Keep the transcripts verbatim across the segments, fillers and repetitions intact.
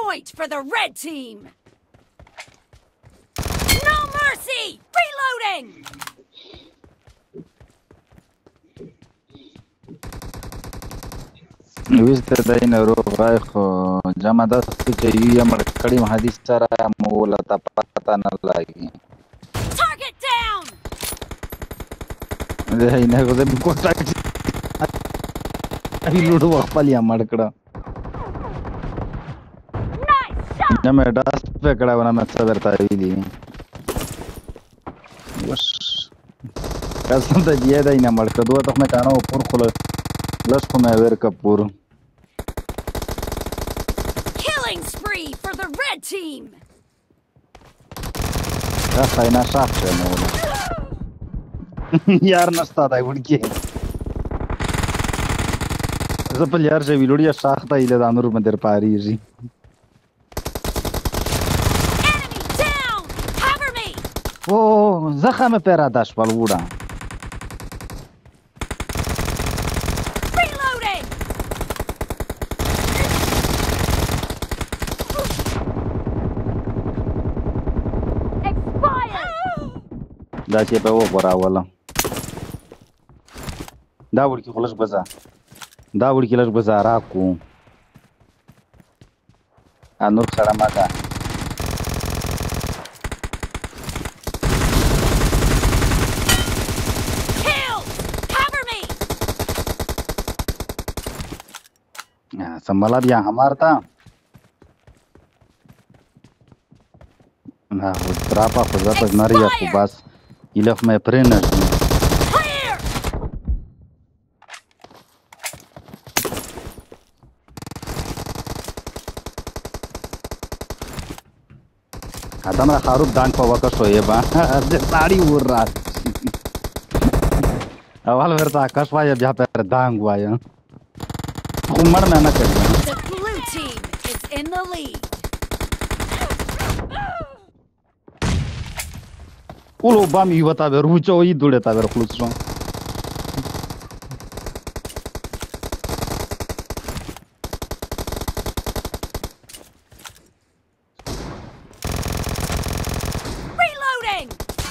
point for the red team. No mercy! Reloading! ويست دين روح رايخو جامع دست که یه مرکڑی محدث سره مولا تا پتا نه لگی. Target down! ده اینه کوزه بیکوتا ابھی لوڈو وقفل یا مرکڑا. جامع دست पे कड़ा बना मैं सब करता है भी बस कसम तो ये था ही ना मरकर दो तो मैं चाहना हूँ पूर खुला लस को मैं वेर Kapoor. Killing spree for the red team. क्या खाना साफ है मोला यार नस्ता था उड़ के जब यार से वीडियो साफ था इले दानूर में तेरे पारी जी. Oh, زخم پرادش بالودا. Reloading. Expired. دا چې په و وراوله. دا ورکی خلاص بزا. دا ورکی لږ بزا راکو. انور سره ماګه. संभाला भी हमारा था ना वो ट्रापा खुदा पर नरिया को बस इलफ में प्रेनर आता मेरा खारूक दांग पावा का सोए बा आज साड़ी उड़ रहा अवाल वर्ता आकाश वाया जहाँ पर दांग वाया उमर में ना करिए. The blue team is in the lead. उलो बाम ही बता बेर रुचो ही दुड़े ता बेर खुलसो. Reloading.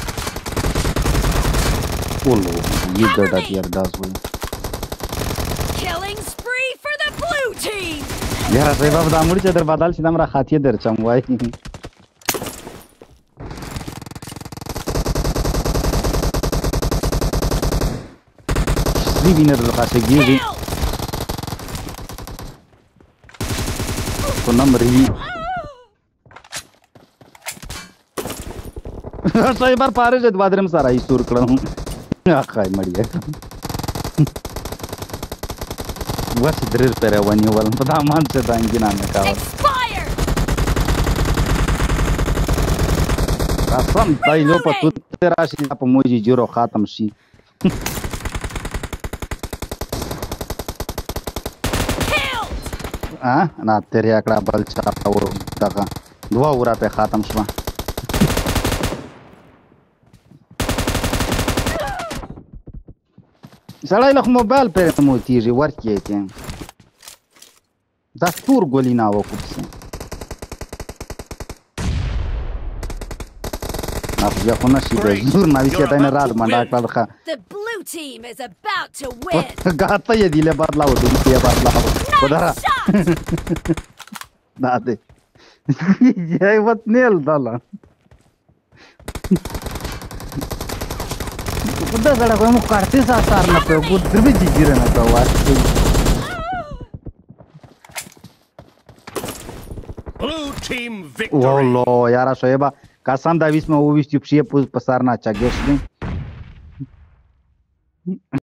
उलो ये डटा यार दास हुई. Killing spree for the blue team. यार से बाप दामुड़ी चदर बादल सीधा मेरा खातिये दर चमवाई. सी विनर लगा से गिरी. तो नंबर ही. सही बार पारे जद बादरम सारा ही सुर करूँ. आखाई मरिया. What's the drill per when you will put a man to the engine on the car? Expired! Some tie up to Terashi up Moji Juro Hatam she. Ah, not Teriakra Balcha or Daka. Dua Urape Hatam Swa. سړی له موبایل پر مو تیږي ورکیته دا ستور ګولینا وکړه اپ یا خو نشي به زور نه وي چې نه رات منډه کړه. The blue team is about to win. غاته یې دی له بدلاو دی یې بدلاو ودرا دا دې یې وت نیل دلا उधर जरा कोई मुझ करते साथ सारना पे उधर भी जीजी रहना तो वाट Blue team victory. वो लो यारा सोएबा कसम दाविस में वो भी चुपचाप पसारना चाहिए